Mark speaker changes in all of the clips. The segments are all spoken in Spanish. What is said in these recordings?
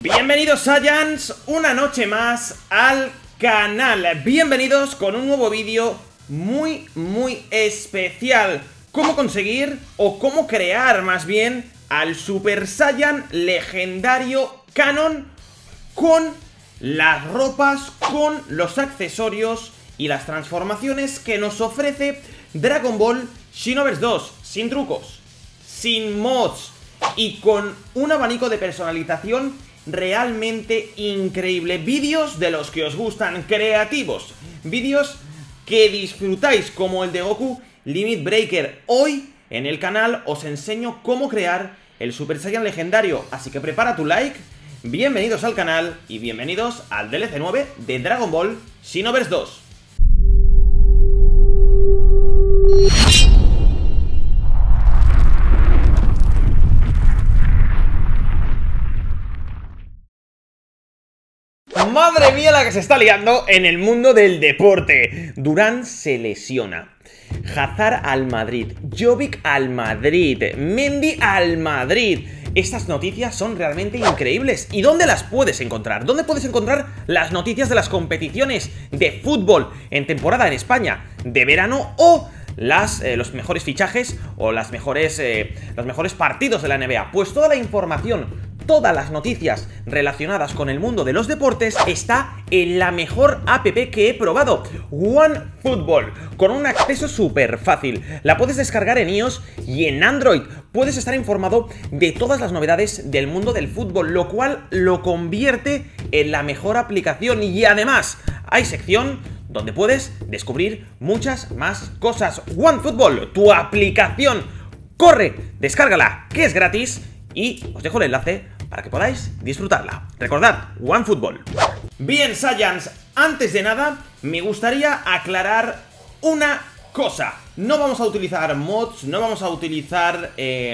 Speaker 1: Bienvenidos Saiyans, una noche más al canal. Bienvenidos con un nuevo vídeo muy especial. Cómo conseguir, o cómo crear más bien, al Super Saiyan legendario Canon con las ropas, con los accesorios y las transformaciones que nos ofrece Dragon Ball Xenoverse 2, sin trucos, sin mods y con un abanico de personalización realmente increíble. Vídeos de los que os gustan, creativos, vídeos que disfrutáis, como el de Goku Limit Breaker. Hoy en el canal os enseño cómo crear el Super Saiyan legendario, así que prepara tu like. Bienvenidos al canal y bienvenidos al DLC 9 de Dragon Ball Xenoverse 2. Madre mía la que se está liando en el mundo del deporte. Durán se lesiona, Hazard al Madrid, Jovic al Madrid, Mendy al Madrid. Estas noticias son realmente increíbles. ¿Y dónde las puedes encontrar? ¿Dónde puedes encontrar las noticias de las competiciones de fútbol en temporada en España de verano, o los mejores fichajes o los mejores partidos de la NBA? Pues toda la información, todas las noticias relacionadas con el mundo de los deportes está en la mejor app que he probado, OneFootball, con un acceso súper fácil. La puedes descargar en iOS y en Android. Puedes estar informado de todas las novedades del mundo del fútbol, lo cual lo convierte en la mejor aplicación. Y además hay sección donde puedes descubrir muchas más cosas. OneFootball, tu aplicación. Corre, descárgala, que es gratis, y os dejo el enlace para que podáis disfrutarla. Recordad, OneFootball. Bien, Saiyans, antes de nada me gustaría aclarar una cosa. No vamos a utilizar mods, no vamos a utilizar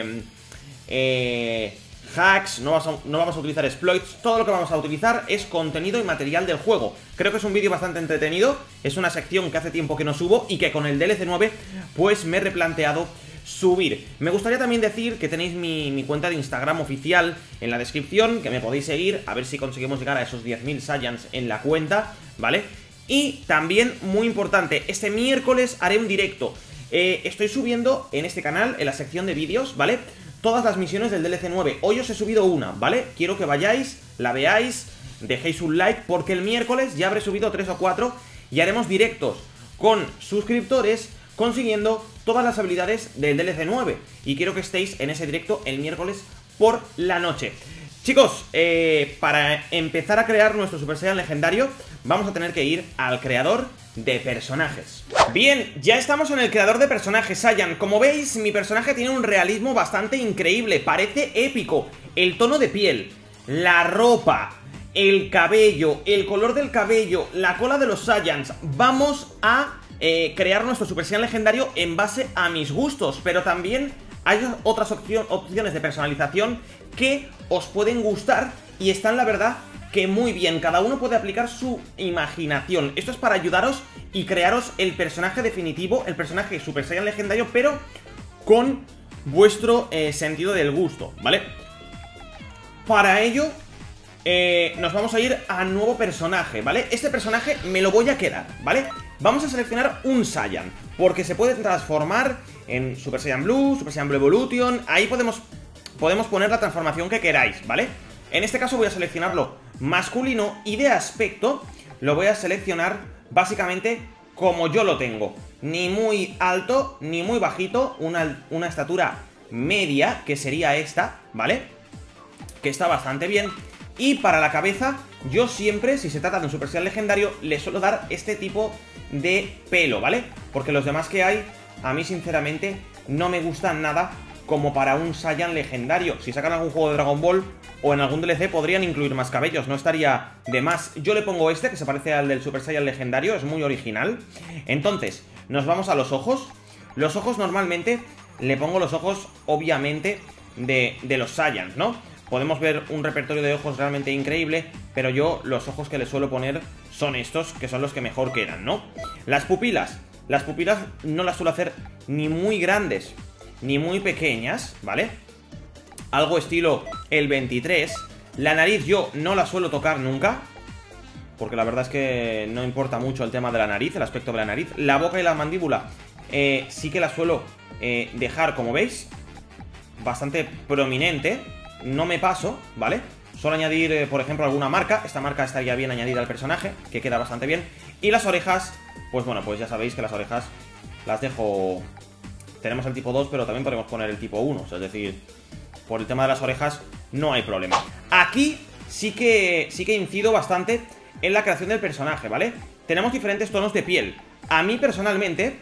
Speaker 1: hacks, no vamos a utilizar exploits. Todo lo que vamos a utilizar es contenido y material del juego. Creo que es un vídeo bastante entretenido. Es una sección que hace tiempo que no subo y que con el DLC 9 pues me he replanteado subir. Me gustaría también decir que tenéis mi cuenta de Instagram oficial en la descripción, que me podéis seguir, a ver si conseguimos llegar a esos 10.000 Saiyans en la cuenta, ¿vale? Y también, muy importante, este miércoles haré un directo. Estoy subiendo en este canal, en la sección de vídeos, ¿vale?, todas las misiones del DLC 9. Hoy os he subido una, ¿vale? Quiero que vayáis, la veáis, dejéis un like, porque el miércoles ya habré subido 3 o 4 y haremos directos con suscriptores consiguiendo todas las habilidades del DLC 9. Y quiero que estéis en ese directo el miércoles por la noche. Chicos, para empezar a crear nuestro Super Saiyan legendario vamos a tener que ir al creador de personajes. Bien, ya estamos en el creador de personajes Saiyan. Como veis, mi personaje tiene un realismo bastante increíble, parece épico. El tono de piel, la ropa, el cabello, el color del cabello, la cola de los Saiyans. Vamos a crear nuestro Super Saiyan legendario en base a mis gustos, pero también hay otras opciones de personalización que os pueden gustar y están, la verdad, que muy bien. Cada uno puede aplicar su imaginación. Esto es para ayudaros y crearos el personaje definitivo, el personaje Super Saiyan legendario, pero con vuestro sentido del gusto, ¿vale? Para ello nos vamos a ir a nuevo personaje, ¿vale? Este personaje me lo voy a quedar, ¿vale? Vamos a seleccionar un Saiyan, porque se puede transformar en Super Saiyan Blue, Super Saiyan Blue Evolution. Ahí podemos poner la transformación que queráis, ¿vale? En este caso voy a seleccionarlo masculino y de aspecto lo voy a seleccionar básicamente como yo lo tengo. Ni muy alto, ni muy bajito, una estatura media, que sería esta, ¿vale? Que está bastante bien. Y para la cabeza, yo siempre, si se trata de un Super Saiyan legendario, le suelo dar este tipo de pelo, ¿vale? Porque los demás que hay, a mí sinceramente no me gustan nada como para un Saiyan legendario. Si sacan algún juego de Dragon Ball o en algún DLC podrían incluir más cabellos, no estaría de más. Yo le pongo este, que se parece al del Super Saiyan legendario, es muy original. Entonces, nos vamos a los ojos. Los ojos normalmente le pongo los ojos, obviamente, de los Saiyans, ¿no? Podemos ver un repertorio de ojos realmente increíble, pero yo los ojos que le suelo poner son estos, que son los que mejor quedan, ¿no? Las pupilas no las suelo hacer ni muy grandes ni muy pequeñas, ¿vale? Algo estilo el 23, La nariz yo no la suelo tocar nunca, porque la verdad es que no importa mucho el tema de la nariz, el aspecto de la nariz. La boca y la mandíbula sí que la suelo dejar, como veis, bastante prominente. No me paso, ¿vale? Suelo añadir, por ejemplo, alguna marca. Esta marca estaría bien añadida al personaje, que queda bastante bien. Y las orejas, pues bueno, pues ya sabéis que las orejas las dejo... Tenemos el tipo 2, pero también podemos poner el tipo 1. O sea, es decir, por el tema de las orejas no hay problema. Aquí sí que incido bastante en la creación del personaje, ¿vale? Tenemos diferentes tonos de piel. A mí personalmente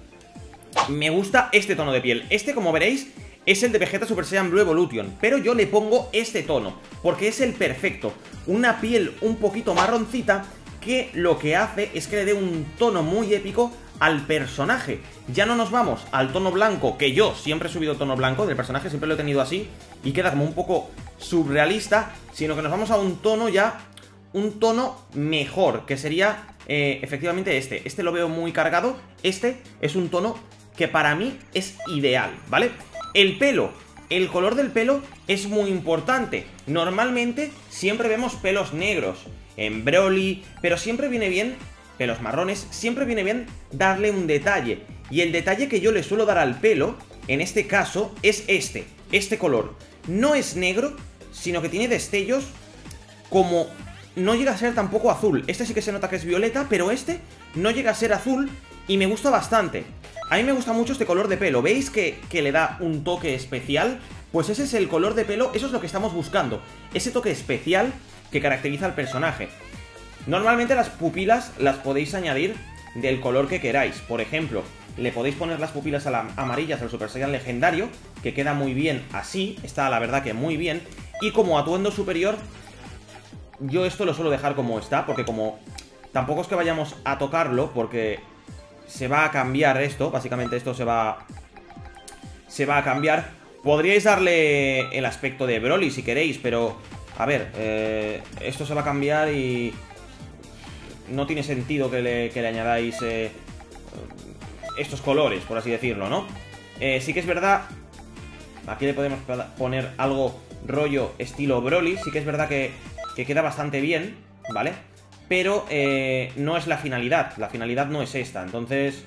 Speaker 1: me gusta este tono de piel. Este, como veréis, es el de Vegeta Super Saiyan Blue Evolution, pero yo le pongo este tono porque es el perfecto. Una piel un poquito marroncita que lo que hace es que le dé un tono muy épico al personaje. Ya no nos vamos al tono blanco, que yo siempre he subido el tono blanco del personaje, siempre lo he tenido así y queda como un poco surrealista, sino que nos vamos a un tono ya, un tono mejor, que sería efectivamente este. Este lo veo muy cargado, este es un tono que para mí es ideal, ¿vale? El pelo, el color del pelo es muy importante. Normalmente siempre vemos pelos negros en Broly, pero siempre viene bien, pelos marrones, siempre viene bien darle un detalle. Y el detalle que yo le suelo dar al pelo, en este caso, es este color. No es negro, sino que tiene destellos como... No llega a ser tampoco azul. Este sí que se nota que es violeta, pero este no llega a ser azul y me gusta bastante. A mí me gusta mucho este color de pelo. ¿Veis que le da un toque especial? Pues ese es el color de pelo, eso es lo que estamos buscando. Ese toque especial que caracteriza al personaje. Normalmente las pupilas las podéis añadir del color que queráis. Por ejemplo, le podéis poner las pupilas amarillas al Super Saiyan legendario, que queda muy bien así, está la verdad que muy bien. Y como atuendo superior, yo esto lo suelo dejar como está, porque como tampoco es que vayamos a tocarlo, porque se va a cambiar esto, básicamente esto se va a cambiar. Podríais darle el aspecto de Broly si queréis, pero a ver, esto se va a cambiar y no tiene sentido que le añadáis estos colores, por así decirlo, ¿no? Sí que es verdad, aquí le podemos poner algo rollo estilo Broly. Sí que es verdad que queda bastante bien, ¿vale? Pero no es la finalidad no es esta. Entonces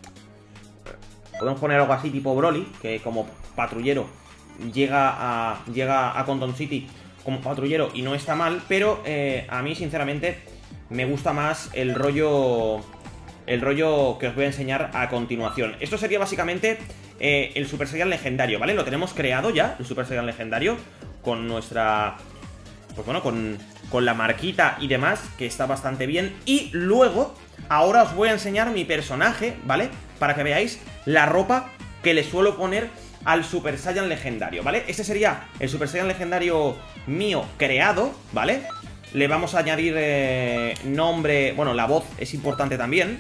Speaker 1: podemos poner algo así tipo Broly, que como patrullero llega a Conton City como patrullero y no está mal. Pero a mí sinceramente me gusta más el rollo que os voy a enseñar a continuación. Esto sería básicamente el Super Saiyan legendario, ¿vale? Lo tenemos creado ya, el Super Saiyan legendario, con nuestra... Pues bueno, con la marquita y demás, que está bastante bien. Y luego, ahora os voy a enseñar mi personaje, ¿vale? Para que veáis la ropa que le suelo poner al Super Saiyan legendario, ¿vale? Este sería el Super Saiyan legendario mío creado, ¿vale? Le vamos a añadir nombre... Bueno, la voz es importante también.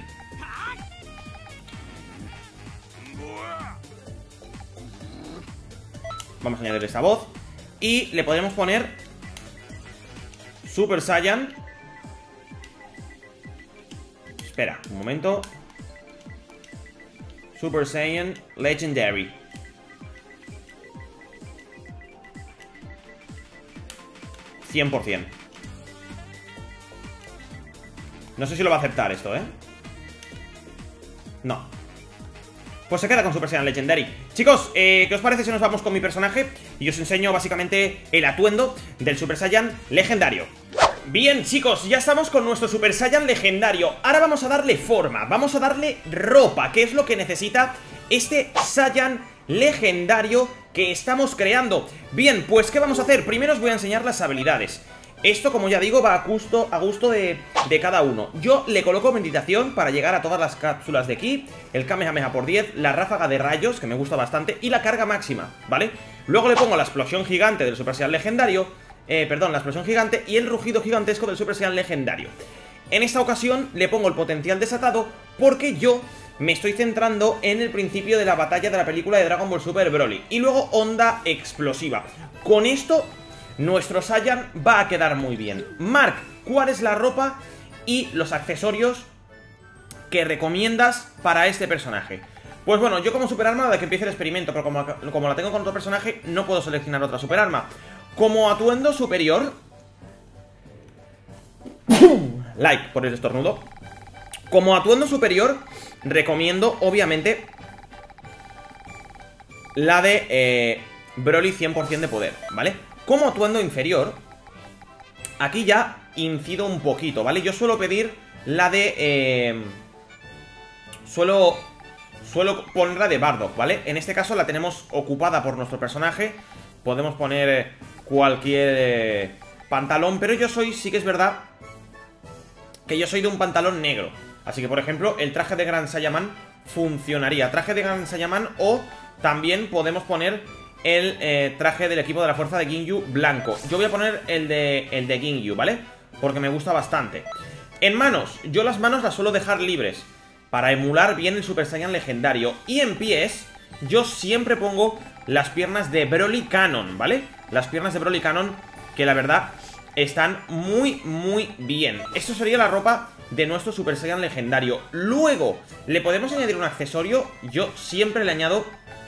Speaker 1: Vamos a añadir esta voz. Y le podemos poner Super Saiyan. Espera, un momento. Super Saiyan Legendary. %. No sé si lo va a aceptar esto, ¿eh? No. Pues se queda con Super Saiyan Legendary. Chicos, ¿qué os parece si nos vamos con mi personaje? Y os enseño básicamente el atuendo del Super Saiyan Legendario. Bien, chicos, ya estamos con nuestro Super Saiyan Legendario. Ahora vamos a darle forma, vamos a darle ropa, que es lo que necesita este Saiyan Legendario que estamos creando. Bien, pues ¿qué vamos a hacer? Primero os voy a enseñar las habilidades. Esto, como ya digo, va a gusto de cada uno. Yo le coloco meditación para llegar a todas las cápsulas de ki, el Kamehameha por 10, la ráfaga de rayos, que me gusta bastante, y la carga máxima, ¿vale? Luego le pongo la explosión gigante del Super Saiyan legendario, la explosión gigante y el rugido gigantesco del Super Saiyan legendario. En esta ocasión le pongo el potencial desatado porque yo me estoy centrando en el principio de la batalla de la película de Dragon Ball Super Broly. Y luego onda explosiva. Con esto nuestro Saiyan va a quedar muy bien. Mark, ¿cuál es la ropa y los accesorios que recomiendas para este personaje? Pues bueno, yo como superarma, de que empiece el experimento, pero como la tengo con otro personaje, no puedo seleccionar otra superarma. Como atuendo superior, like por el estornudo. Como atuendo superior, recomiendo, obviamente, la de Broly 100% de poder, ¿vale? Como atuendo inferior, aquí ya incido un poquito, ¿vale? Yo suelo pedir la de... Suelo ponerla de Bardock, ¿vale? En este caso la tenemos ocupada por nuestro personaje. Podemos poner cualquier pantalón, pero yo soy, sí que es verdad, que yo soy de un pantalón negro. Así que, por ejemplo, el traje de Gran Saiyaman funcionaría. Traje de Gran Saiyaman, o también podemos poner el traje del equipo de la fuerza de Ginyu blanco. Yo voy a poner el de Ginyu, ¿vale? Porque me gusta bastante. En manos, yo las manos las suelo dejar libres para emular bien el Super Saiyan legendario. Y en pies, yo siempre pongo las piernas de Broly Canon, ¿vale? Las piernas de Broly Canon, que la verdad están muy, muy bien. Esto sería la ropa de nuestro Super Saiyan legendario. Luego, le podemos añadir un accesorio. Yo siempre le añado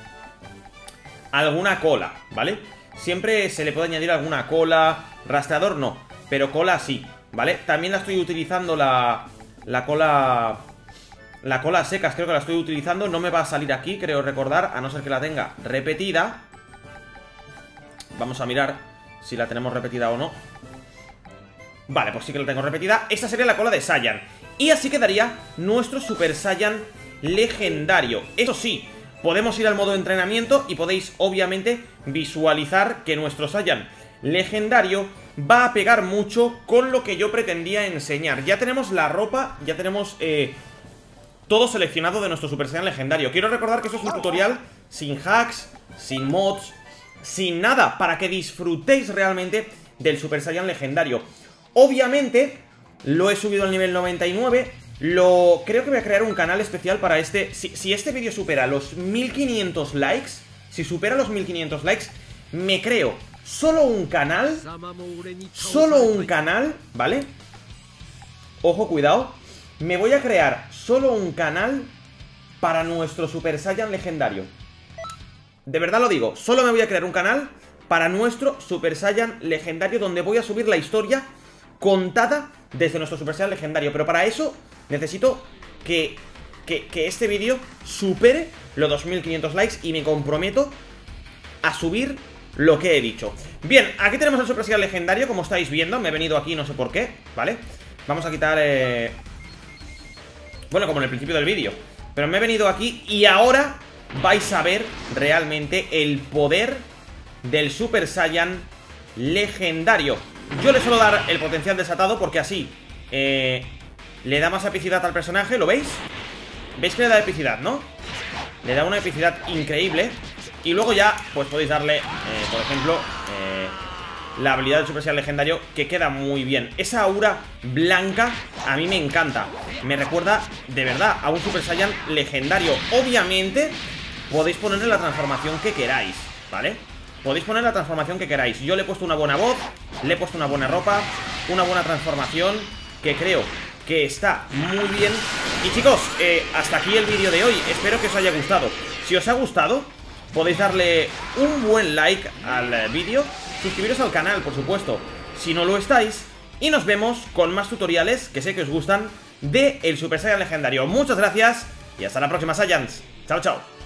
Speaker 1: alguna cola, ¿vale? Siempre se le puede añadir alguna cola. Rastreador no, pero cola sí, ¿vale? También la estoy utilizando la cola... La cola secas creo que la estoy utilizando. No me va a salir aquí, creo recordar, a no ser que la tenga repetida. Vamos a mirar si la tenemos repetida o no. Vale, pues sí que la tengo repetida. Esta sería la cola de Saiyan. Y así quedaría nuestro Super Saiyan legendario. Eso sí, podemos ir al modo entrenamiento y podéis obviamente visualizar que nuestro Saiyan legendario va a pegar mucho con lo que yo pretendía enseñar. Ya tenemos la ropa, ya tenemos todo seleccionado de nuestro Super Saiyan legendario. Quiero recordar que esto es un tutorial sin hacks, sin mods, sin nada, para que disfrutéis realmente del Super Saiyan legendario. Obviamente lo he subido al nivel 99. Creo que voy a crear un canal especial para este. Si este vídeo supera los 1500 likes, si supera los 1500 likes, me creo solo un canal, ¿vale? Ojo, cuidado. Me voy a crear solo un canal para nuestro Super Saiyan legendario. De verdad lo digo, solo me voy a crear un canal para nuestro Super Saiyan legendario, donde voy a subir la historia contada desde nuestro Super Saiyan legendario. Pero para eso necesito que este vídeo supere los 2500 likes, y me comprometo a subir lo que he dicho. Bien, aquí tenemos el Super Saiyan legendario, como estáis viendo. Me he venido aquí, no sé por qué, ¿vale? Vamos a quitar... Bueno, como en el principio del vídeo. Pero me he venido aquí y ahora vais a ver realmente el poder del Super Saiyan legendario. Yo le suelo dar el potencial desatado porque así le da más epicidad al personaje, ¿lo veis? ¿Veis que le da epicidad, no? Le da una epicidad increíble. Y luego ya, pues podéis darle, por ejemplo, la habilidad del Super Saiyan legendario, que queda muy bien. Esa aura blanca a mí me encanta. Me recuerda, de verdad, a un Super Saiyan legendario. Obviamente, podéis ponerle la transformación que queráis, ¿vale? Podéis poner la transformación que queráis. Yo le he puesto una buena voz, le he puesto una buena ropa, una buena transformación, que creo que está muy bien. Y chicos, hasta aquí el vídeo de hoy. Espero que os haya gustado. Si os ha gustado, podéis darle un buen like al vídeo, suscribiros al canal, por supuesto, si no lo estáis, y nos vemos con más tutoriales, que sé que os gustan, de el Super Saiyan legendario. Muchas gracias y hasta la próxima, Saiyans. Chao, chao.